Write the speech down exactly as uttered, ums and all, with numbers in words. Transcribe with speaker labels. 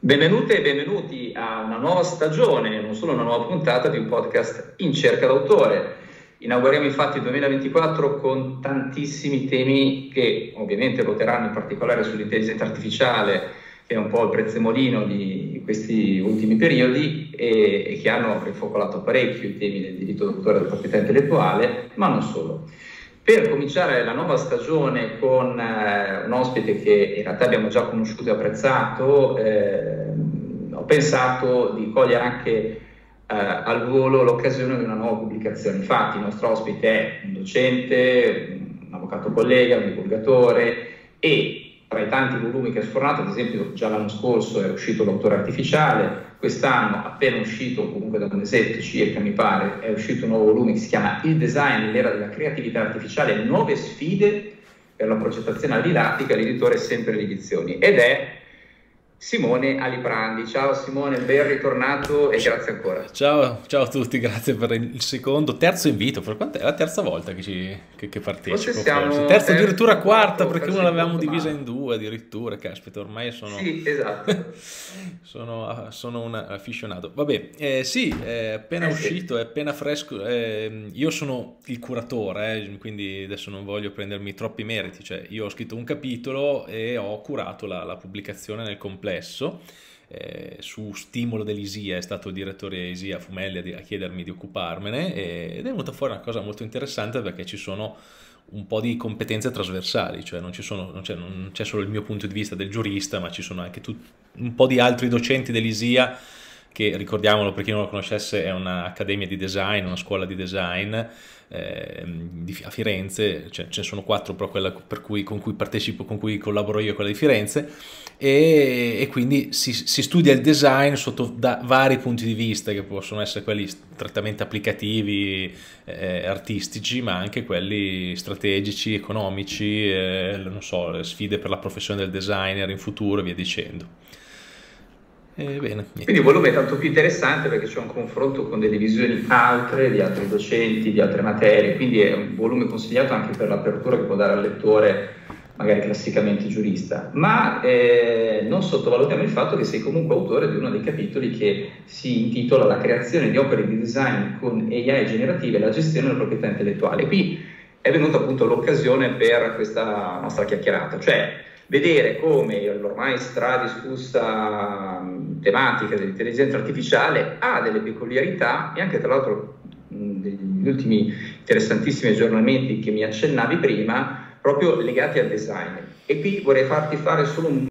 Speaker 1: Benvenute e benvenuti a una nuova stagione, non solo una nuova puntata di un podcast in cerca d'autore. Inauguriamo infatti il duemilaventiquattro con tantissimi temi che ovviamente ruoteranno in particolare sull'intelligenza artificiale, che è un po' il prezzemolino di questi ultimi periodi e, e che hanno rifocolato parecchio i temi del diritto d'autore e della proprietà intellettuale, ma non solo. Per cominciare la nuova stagione con eh, un ospite che in realtà abbiamo già conosciuto e apprezzato, eh, ho pensato di cogliere anche eh, al volo l'occasione di una nuova pubblicazione. Infatti il nostro ospite è un docente, un avvocato collega, un divulgatore e tra i tanti volumi che ha sfornato, ad esempio già l'anno scorso è uscito L'autore artificiale, quest'anno appena uscito, comunque da un mesetto circa mi pare, è uscito un nuovo volume che si chiama Il design nell'era della creatività artificiale, nuove sfide per la progettazione didattica, l'editore è sempre le edizioni ed è Simone Aliprandi. Ciao Simone, ben ritornato e grazie ancora.
Speaker 2: Ciao, ciao a tutti, grazie per il secondo, terzo invito. Per quanto è la terza volta che, ci, che, che partecipo?
Speaker 1: Forse siamo
Speaker 2: forse. Terza, addirittura
Speaker 1: terzo,
Speaker 2: quarta,
Speaker 1: quarto,
Speaker 2: perché una l'avevamo divisa
Speaker 1: male.
Speaker 2: in due addirittura. Caspita, ormai sono.
Speaker 1: Sì, esatto.
Speaker 2: sono, sono un afficionato. Vabbè, eh, sì, è appena
Speaker 1: Eh,
Speaker 2: uscito,
Speaker 1: sì.
Speaker 2: è appena fresco. Eh, io sono il curatore, eh, quindi adesso non voglio prendermi troppi meriti. Cioè, io ho scritto un capitolo e ho curato la, la pubblicazione nel complesso. Eh, su stimolo dell'I S I A è stato il direttore I S I A Fumelli a, di- a chiedermi di occuparmene e- ed è venuta fuori una cosa molto interessante perché ci sono un po' di competenze trasversali, cioè non ci sono, non c'è, non c'è solo il mio punto di vista del giurista, ma ci sono anche tut- un po' di altri docenti dell'I S I A che, ricordiamolo per chi non lo conoscesse, è un'accademia di design, una scuola di design eh, di- a Firenze, cioè, ce ne sono quattro, però quella per cui, con cui partecipo, con cui collaboro io è quella di Firenze, e, e quindi si, si studia il design sotto da vari punti di vista, che possono essere quelli strettamente applicativi, eh, artistici, ma anche quelli strategici, economici, eh, non so, le sfide per la professione del designer in futuro e via dicendo. E bene,
Speaker 1: Quindi
Speaker 2: niente.
Speaker 1: il volume è tanto più interessante perché c'è un confronto con delle visioni altre di altri docenti, di altre materie, quindi è un volume consigliato anche per l'apertura che può dare al lettore magari classicamente giurista, ma eh, non sottovalutiamo il fatto che sei comunque autore di uno dei capitoli che si intitola La creazione di opere di design con A I generative e la gestione della proprietà intellettuale. Qui è venuta appunto l'occasione per questa nostra chiacchierata, cioè vedere come l'ormai stradiscussa mh, tematica dell'intelligenza artificiale ha delle peculiarità e anche tra l'altro mh, degli ultimi interessantissimi aggiornamenti che mi accennavi prima proprio legati al design. E qui vorrei farti fare solo un